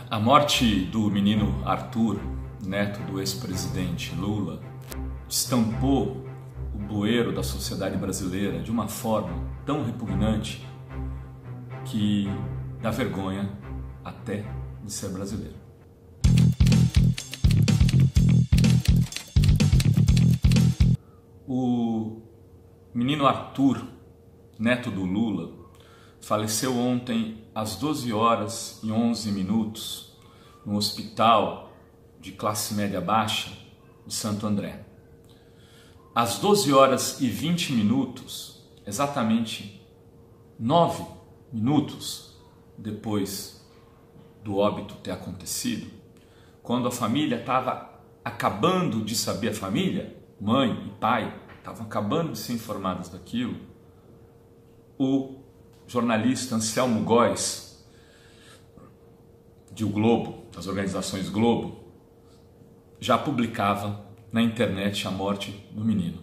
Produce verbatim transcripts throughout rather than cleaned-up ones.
A morte do menino Arthur, neto do ex-presidente Lula, estampou o bueiro da sociedade brasileira de uma forma tão repugnante que dá vergonha até de ser brasileiro. O menino Arthur, neto do Lula, faleceu ontem às doze horas e onze minutos no hospital de classe média baixa de Santo André. Às doze horas e vinte minutos, exatamente nove minutos depois do óbito ter acontecido, quando a família estava acabando de saber, a família, mãe e pai, estavam acabando de ser informados daquilo, o jornalista Anselmo Góes, de O Globo, das organizações Globo, já publicava na internet a morte do menino.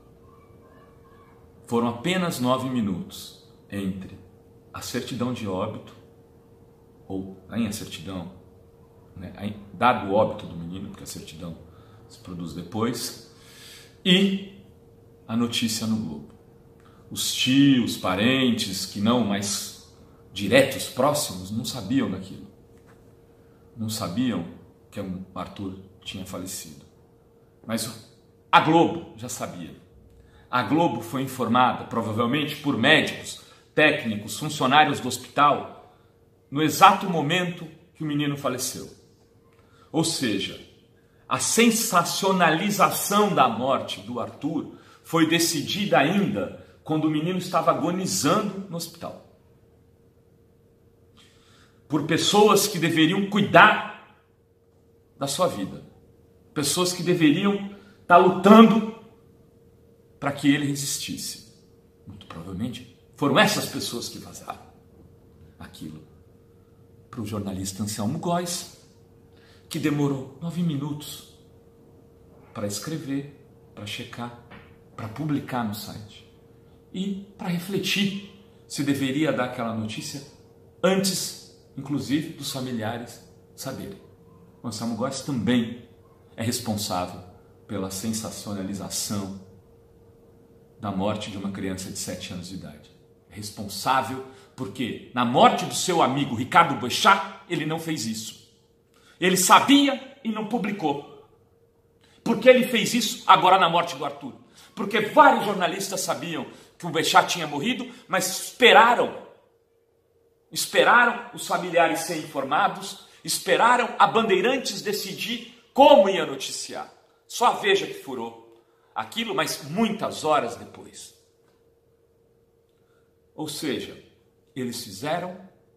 Foram apenas nove minutos entre a certidão de óbito, ou em a certidão, né, dado o óbito do menino, porque a certidão se produz depois, e a notícia no Globo. Os tios, parentes, que não mais diretos, próximos, não sabiam daquilo. Não sabiam que o Arthur tinha falecido. Mas a Globo já sabia. A Globo foi informada, provavelmente por médicos, técnicos, funcionários do hospital, no exato momento que o menino faleceu. Ou seja, a sensacionalização da morte do Arthur foi decidida ainda quando o menino estava agonizando no hospital. Por pessoas que deveriam cuidar da sua vida. Pessoas que deveriam estar lutando para que ele resistisse. Muito provavelmente foram essas pessoas que vazaram aquilo para o jornalista Anselmo Góes, que demorou nove minutos para escrever, para checar, para publicar no site. E para refletir se deveria dar aquela notícia antes, inclusive, dos familiares saberem. O Anselmo Góes também é responsável pela sensacionalização da morte de uma criança de sete anos de idade. É responsável porque na morte do seu amigo Ricardo Boechat, ele não fez isso. Ele sabia e não publicou. Por que ele fez isso agora na morte do Arthur? Porque vários jornalistas sabiam que o Boechat tinha morrido, mas esperaram, esperaram os familiares serem informados, esperaram a Bandeirantes decidir como ia noticiar. Só veja que furou aquilo, mas muitas horas depois. Ou seja, eles fizeram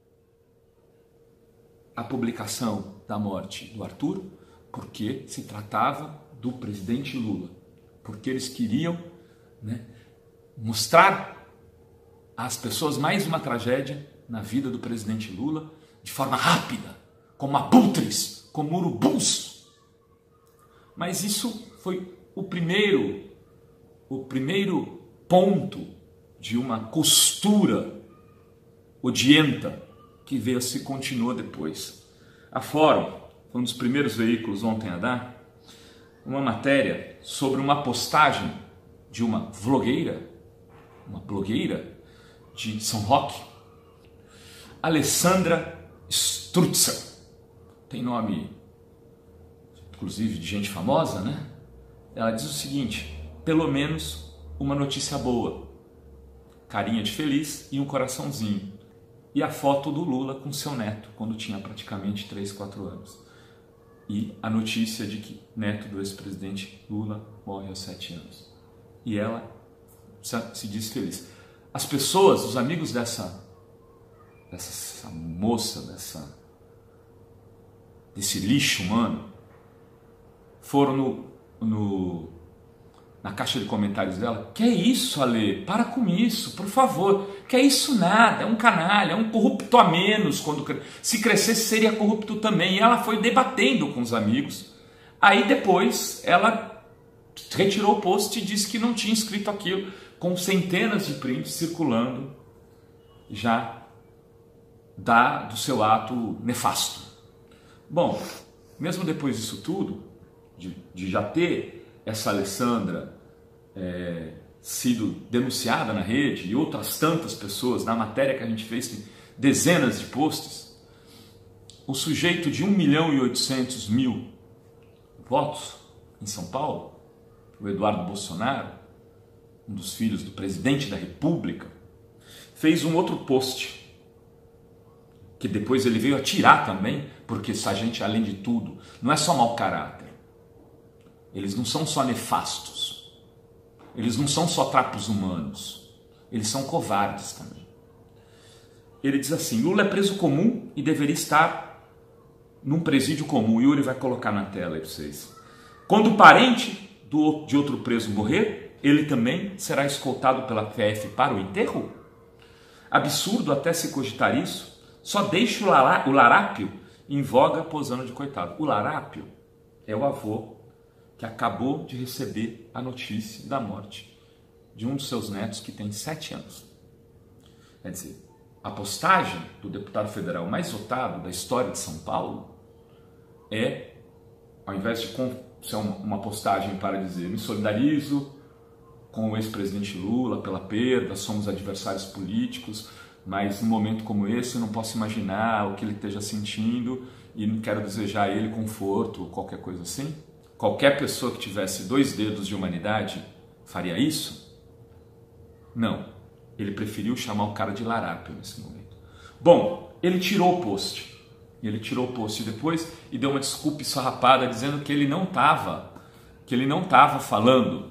a publicação da morte do Arthur porque se tratava do presidente Lula, porque eles queriam, né, mostrar às pessoas mais uma tragédia na vida do presidente Lula de forma rápida, como abutres, como urubus. Mas isso foi o primeiro, o primeiro ponto de uma costura odienta que veio se continua depois. A Fórum foi um dos primeiros veículos ontem a dar uma matéria sobre uma postagem de uma vlogueira, uma blogueira de São Roque, Alessandra Strutzer. Tem nome, inclusive, de gente famosa, né? Ela diz o seguinte: pelo menos uma notícia boa. Carinha de feliz e um coraçãozinho. E a foto do Lula com seu neto, quando tinha praticamente três, quatro anos. E a notícia de que neto do ex-presidente Lula morre aos sete anos. E ela se diz feliz. As pessoas, os amigos dessa, dessa moça, dessa, desse lixo humano, foram no, no, na caixa de comentários dela: que é isso, Ale? Para com isso, por favor. Que é isso nada, é um canalha, é um corrupto a menos. Quando se crescesse seria corrupto também. E ela foi debatendo com os amigos. Aí depois ela retirou o post e disse que não tinha escrito aquilo, com centenas de prints circulando já da, do seu ato nefasto. Bom, mesmo depois disso tudo, de, de já ter essa Alessandra é, sido denunciada na rede e outras tantas pessoas, na matéria que a gente fez, tem dezenas de posts, o sujeito de um milhão e oitocentos mil votos em São Paulo, o Eduardo Bolsonaro, um dos filhos do presidente da República, fez um outro post, que depois ele veio a tirar também, porque essa gente, além de tudo, não é só mau caráter, eles não são só nefastos, eles não são só trapos humanos, eles são covardes também. Ele diz assim: Lula é preso comum e deveria estar num presídio comum. O Yuri vai colocar na tela aí para vocês. Quando o parente do, de outro preso morrer, ele também será escoltado pela P F para o enterro? Absurdo até se cogitar isso. Só deixa o, lará, o larápio em voga posando de coitado. O larápio é o avô que acabou de receber a notícia da morte de um dos seus netos que tem sete anos. Quer dizer, a postagem do deputado federal mais votado da história de São Paulo é, ao invés de ser uma postagem para dizer me solidarizo com o ex-presidente Lula pela perda, somos adversários políticos, mas num momento como esse eu não posso imaginar o que ele esteja sentindo e não quero desejar a ele conforto ou qualquer coisa assim. Qualquer pessoa que tivesse dois dedos de humanidade faria isso? Não. Ele preferiu chamar o cara de larápio nesse momento. Bom, ele tirou o post. Ele tirou o post depois e deu uma desculpa esfarrapada dizendo que ele não estava que ele não estava falando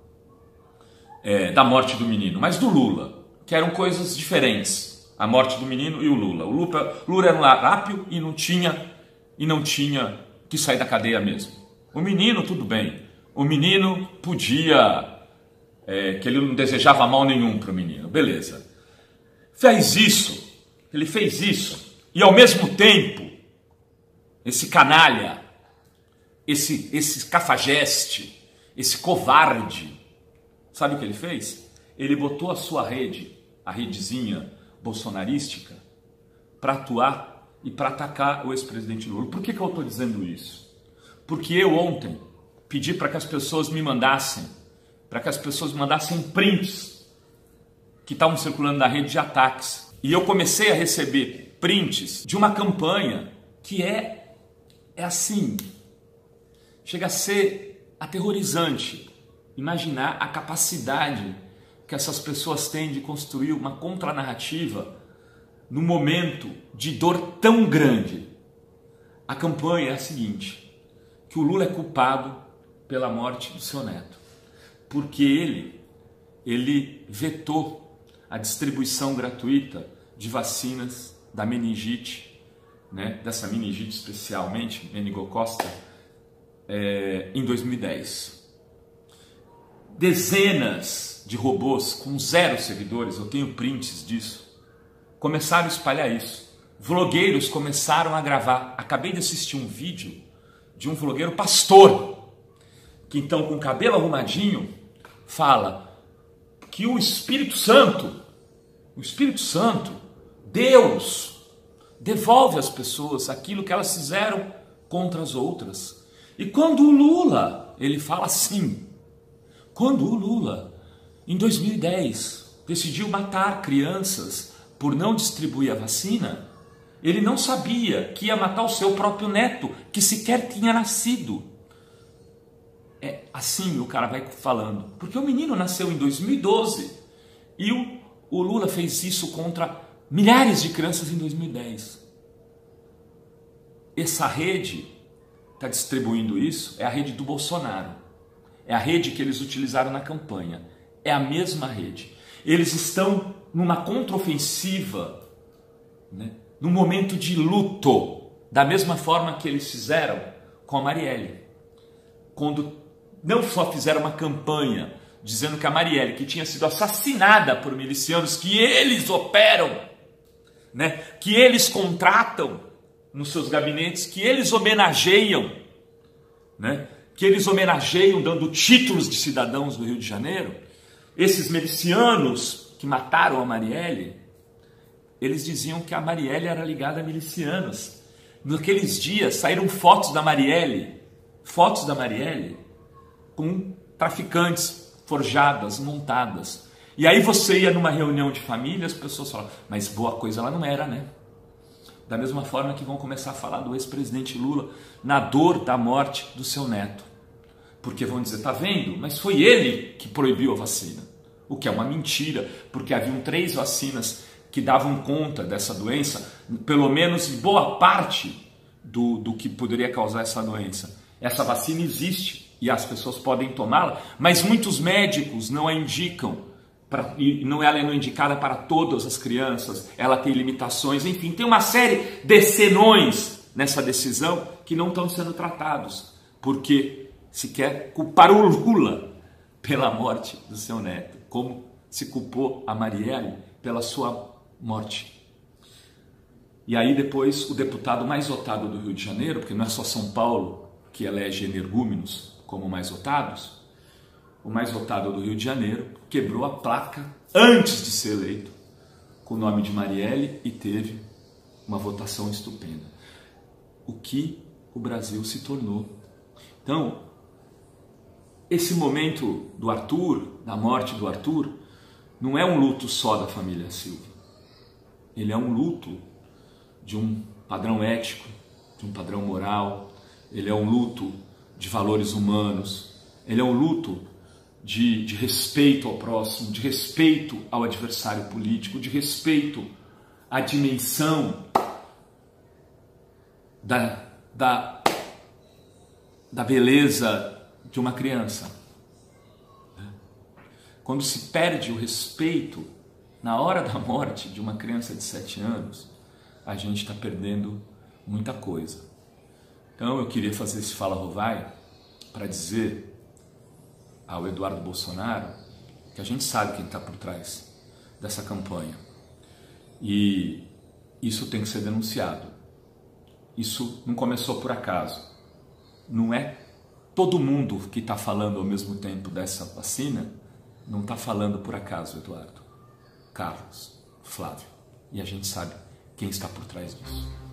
é, da morte do menino, mas do Lula, que eram coisas diferentes, a morte do menino e o Lula. O Lula, Lula era um larápio e não tinha e não tinha que sair da cadeia mesmo. O menino, tudo bem. O menino podia É, que ele não desejava mal nenhum para o menino, beleza. Fez isso, ele fez isso, e ao mesmo tempo, esse canalha, esse, esse cafajeste, esse covarde, sabe o que ele fez? Ele botou a sua rede, a redezinha bolsonarística, para atuar e para atacar o ex-presidente Lula. Por que, que eu estou dizendo isso? Porque eu ontem pedi para que as pessoas me mandassem para que as pessoas mandassem prints que estavam circulando na rede de ataques. E eu comecei a receber prints de uma campanha que é, é assim, chega a ser aterrorizante. Imaginar a capacidade que essas pessoas têm de construir uma contranarrativa num momento de dor tão grande. A campanha é a seguinte: que o Lula é culpado pela morte do seu neto, porque ele, ele vetou a distribuição gratuita de vacinas da meningite, né, dessa meningite especialmente, meningocosta, é, em dois mil e dez. Dezenas de robôs com zero seguidores, eu tenho prints disso, começaram a espalhar isso. Vlogueiros começaram a gravar. Acabei de assistir um vídeo de um vlogueiro pastor, que então com o cabelo arrumadinho fala que o Espírito Santo, o Espírito Santo, Deus, devolve às pessoas aquilo que elas fizeram contra as outras. E quando o Lula, ele fala assim, quando o Lula, em dois mil e dez, decidiu matar crianças por não distribuir a vacina, ele não sabia que ia matar o seu próprio neto, que sequer tinha nascido. É assim o cara vai falando, porque o menino nasceu em dois mil e doze e o, o Lula fez isso contra milhares de crianças em dois mil e dez. Essa rede está distribuindo isso, é a rede do Bolsonaro, é a rede que eles utilizaram na campanha, é a mesma rede. Eles estão numa contraofensiva, né, num momento de luto, da mesma forma que eles fizeram com a Marielle, quando não só fizeram uma campanha dizendo que a Marielle, que tinha sido assassinada por milicianos que eles operam, né, que eles contratam nos seus gabinetes, que eles homenageiam, né, que eles homenageiam dando títulos de cidadãos do Rio de Janeiro, esses milicianos que mataram a Marielle, eles diziam que a Marielle era ligada a milicianos, naqueles dias saíram fotos da Marielle, fotos da Marielle com traficantes forjadas, montadas. E aí você ia numa reunião de família, as pessoas falavam, mas boa coisa ela não era, né? Da mesma forma que vão começar a falar do ex-presidente Lula na dor da morte do seu neto. Porque vão dizer, tá vendo? Mas foi ele que proibiu a vacina. O que é uma mentira, porque haviam três vacinas que davam conta dessa doença, pelo menos de boa parte do, do que poderia causar essa doença. Essa vacina existe e as pessoas podem tomá-la, mas muitos médicos não a indicam, pra, e não, ela não é indicada para todas as crianças, ela tem limitações, enfim, tem uma série de senões nessa decisão que não estão sendo tratados, porque se quer culpar o Lula pela morte do seu neto, como se culpou a Marielle pela sua morte. E aí depois o deputado mais votado do Rio de Janeiro, porque não é só São Paulo que elege energúmenos como mais votados, o mais votado do Rio de Janeiro quebrou a placa antes de ser eleito com o nome de Marielle e teve uma votação estupenda. O que o Brasil se tornou. Então, esse momento do Arthur, da morte do Arthur, não é um luto só da família Silva. Ele é um luto de um padrão ético, de um padrão moral, ele é um luto de valores humanos, ele é um luto de, de respeito ao próximo, de respeito ao adversário político, de respeito à dimensão da, da, da beleza de uma criança. Quando se perde o respeito na hora da morte de uma criança de sete anos, a gente está perdendo muita coisa. Então eu queria fazer esse Fala Rovai para dizer ao Eduardo Bolsonaro que a gente sabe quem está por trás dessa campanha. E isso tem que ser denunciado. Isso não começou por acaso. Não é todo mundo que está falando ao mesmo tempo dessa vacina, não está falando por acaso, Eduardo, Carlos, Flávio. E a gente sabe quem está por trás disso.